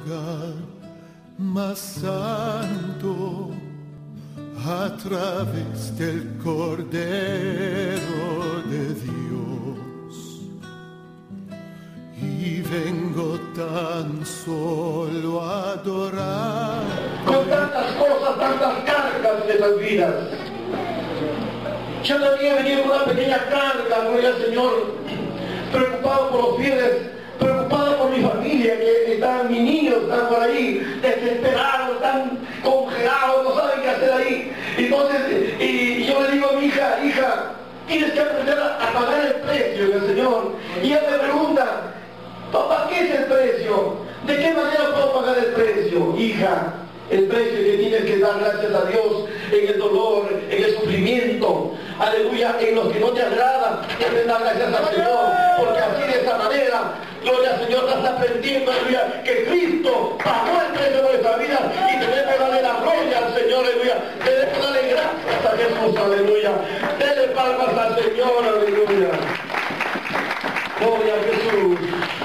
lugar más santo a través del Cordero de Dios. Y vengo tan solo a adorar. Con tantas cosas, tantas cargas en nuestras vidas. Yo también he venido con una pequeña carga, gloria al Señor, preocupado por los fieles, preocupado por mi familia, que están, mis niños están por ahí, desesperados, están congelados, no saben qué hacer ahí. Entonces, y yo le digo a mi hija, tienes que aprender a pagar el precio del Señor. Y ella me pregunta, papá, ¿qué es el precio? ¿De qué manera puedo pagar el precio? Hija, el precio que tienes que dar gracias a Dios en el dolor, en el sufrimiento, aleluya, en los que no te agradan, debes dar gracias al Señor, porque así de esa manera, gloria al Señor, estás aprendiendo, aleluya, que Cristo pagó el precio de nuestra vida y tenemos que darle la gloria al Señor, aleluya, tenemos que darle gracias a Jesús, aleluya, denle palmas al Señor, aleluya, gloria a Jesús.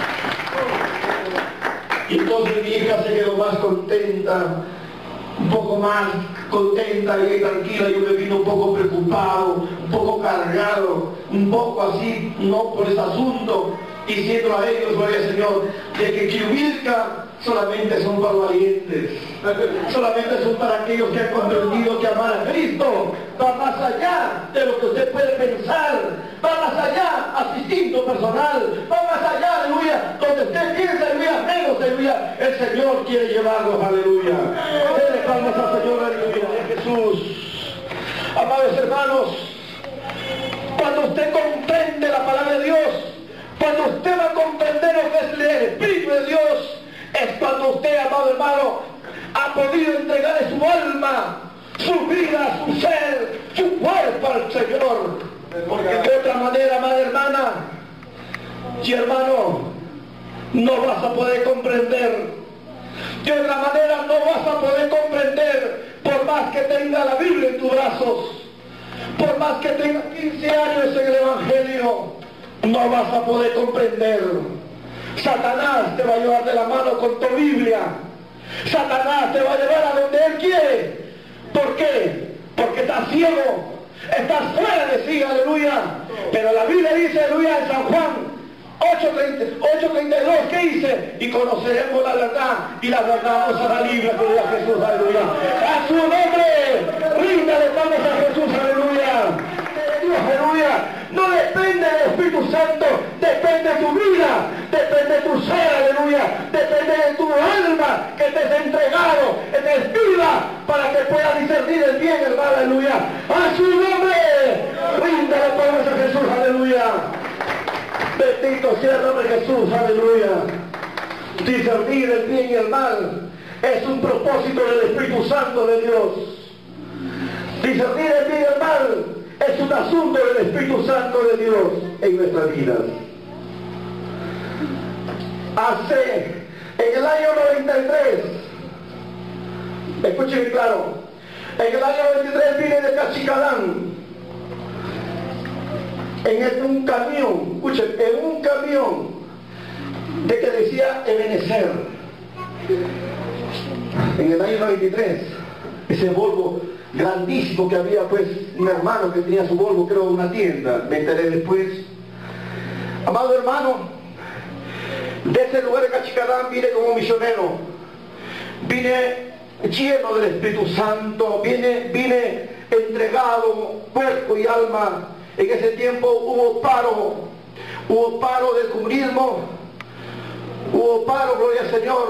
Y entonces mi hija se quedó más contenta, un poco más contenta y tranquila. Yo me vino un poco preocupado, un poco cargado, un poco así, no por ese asunto, diciendo a ellos, gloria al Señor, de que Quirubilca solamente son para valientes, solamente son para aquellos que han comprendido que amar a Cristo va más allá de lo que usted puede pensar, va más allá a su instinto personal, va más allá, aleluya, donde usted piensa, aleluya, menos, aleluya, el Señor quiere llevarnos, aleluya. Denle palmas al Señor, aleluya, de Jesús. Amados hermanos, cuando usted comprende la palabra de Dios, cuando usted va a comprender lo que es el Espíritu de Dios, es cuando usted, amado hermano, ha podido entregar su alma, su vida, su ser, su cuerpo al Señor. Porque de otra manera, amada hermana y hermano, no vas a poder comprender. De otra manera no vas a poder comprender, por más que tenga la Biblia en tus brazos, por más que tenga 15 años en el Evangelio, no vas a poder comprender. Satanás te va a llevar de la mano con tu Biblia. Satanás te va a llevar a donde él quiere. ¿Por qué? Porque estás ciego, estás fuera de sí, aleluya. Pero la Biblia dice, aleluya, en San Juan 8:32, ¿qué dice? Y conoceremos la verdad, y la verdad nos hará libres, gloria a Jesús, aleluya. A su nombre, ríndale palmas a Jesús, aleluya. Dios, aleluya. No depende del Espíritu Santo, depende de tu vida, depende de tu ser, aleluya, depende de tu alma que te has entregado, estés viva para que puedas discernir el bien, el mal, aleluya. A su nombre, ríndale palmas a Jesús, aleluya. Bendito sea el nombre de Jesús, aleluya. Discernir el bien y el mal es un propósito del Espíritu Santo de Dios. Discernir el bien y el mal es un asunto del Espíritu Santo de Dios en nuestras vidas. En el año 93, escuchen claro, en el año 93 vine de Cachicalán, en un camión, escuchen, en un camión de que decía Ebenezer, en el año 93, ese Volvo grandísimo que había, pues, un hermano que tenía su Volvo, creo, una tienda, me enteré después. Amado hermano, de ese lugar de Cachicalán vine como misionero, vine lleno del Espíritu Santo, vine entregado, cuerpo y alma. En ese tiempo hubo paro del comunismo, hubo paro, gloria al Señor,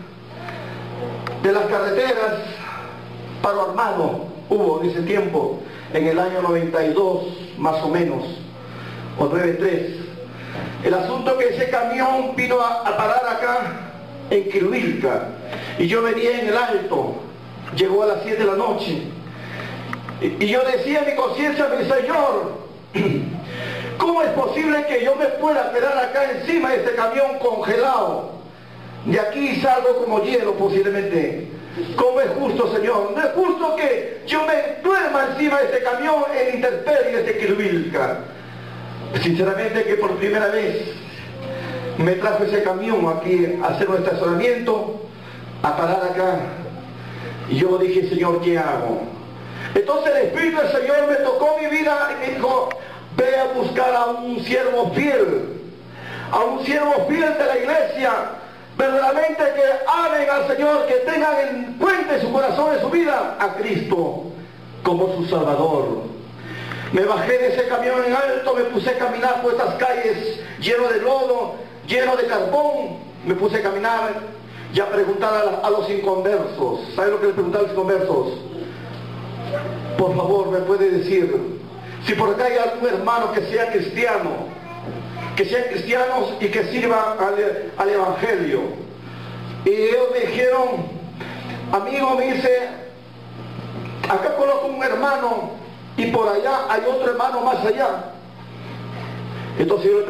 de las carreteras, paro armado hubo en ese tiempo, en el año 92 más o menos, o 93. El asunto que ese camión vino a parar acá en Quirubilca, y yo venía en el alto, llegó a las 7 de la noche, y yo decía en mi conciencia, mi Señor, ¿cómo es posible que yo me pueda quedar acá encima de este camión congelado? De aquí salgo como hielo posiblemente. ¿Cómo es justo, Señor? No es justo que yo me duerma encima de este camión en intemperie de Quirubilca. Sinceramente que por primera vez me trajo ese camión aquí a hacer un estacionamiento. a parar acá. Y yo dije, Señor, ¿qué hago? Entonces el Espíritu del Señor me tocó mi vida y me dijo, ve a buscar a un siervo fiel, de la iglesia, verdaderamente que amen al Señor, que tengan en cuenta en su corazón, en su vida, a Cristo como su Salvador. Me bajé de ese camión en alto, me puse a caminar por estas calles lleno de lodo, lleno de carbón. Me puse a caminar y a preguntar a los inconversos. ¿Sabe lo que les preguntaba a los inconversos? Por favor, ¿me puede decir si por acá hay algún hermano que sea cristiano, que sean cristianos y que sirva al Evangelio? Y ellos me dijeron, amigo, me dice, acá conozco un hermano y por allá hay otro hermano más allá. Entonces yo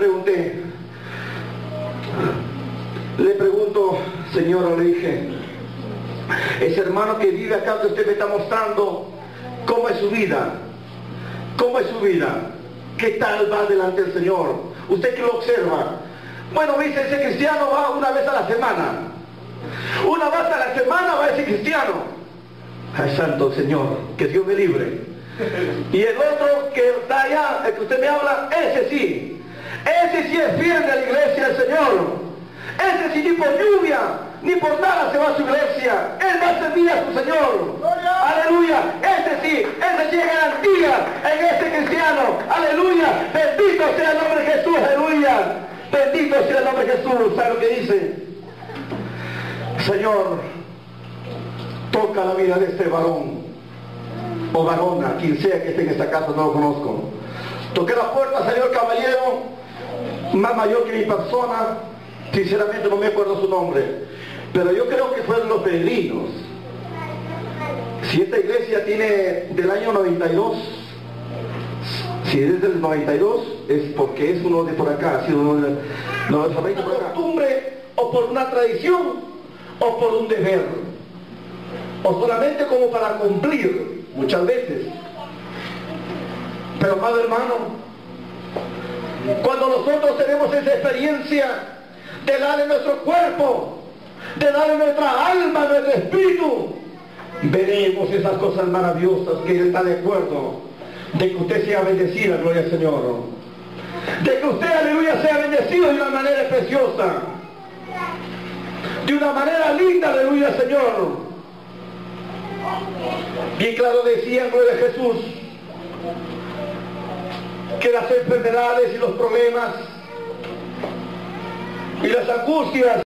le pregunto, señora, le dije, ese hermano que vive acá que usted me está mostrando, ¿cómo es su vida? ¿Cómo es su vida? ¿Qué tal va delante del Señor? ¿Usted que lo observa? Bueno, me dice, ese cristiano va una vez a la semana. Una vez a la semana va ese cristiano. Ay, santo Señor, que Dios me libre. Y el otro que está allá, el que usted me habla, ese sí es fiel de la iglesia del Señor. Ese sí, ni por lluvia, ni por nada se va a su iglesia. Él va a servir a su Señor. Aleluya. Ese sí es garantía en este cristiano. Aleluya. Bendito sea el nombre de Jesús. Aleluya. Bendito sea el nombre de Jesús. ¿Sabe lo que dice? Señor, toca la vida de este varón o varona, quien sea que esté en esta casa, no lo conozco. Toqué la puerta, salió el caballero, más mayor que mi persona. Sinceramente no me acuerdo su nombre, pero yo creo que fueron los peregrinos. Si esta iglesia tiene del año 92, si es del 92, es porque es uno de por acá, ha sido uno de los por costumbre, o por una tradición, o por un deber, o solamente como para cumplir, muchas veces. Pero amado hermano, cuando nosotros tenemos esa experiencia de darle nuestro cuerpo, de darle nuestra alma, nuestro espíritu, veremos esas cosas maravillosas que Él está de acuerdo, de que usted sea bendecida, gloria al Señor, de que usted, aleluya, sea bendecido de una manera preciosa, de una manera linda, aleluya al Señor. Bien claro decía, gloria a Jesús, que las enfermedades y los problemas y las angustias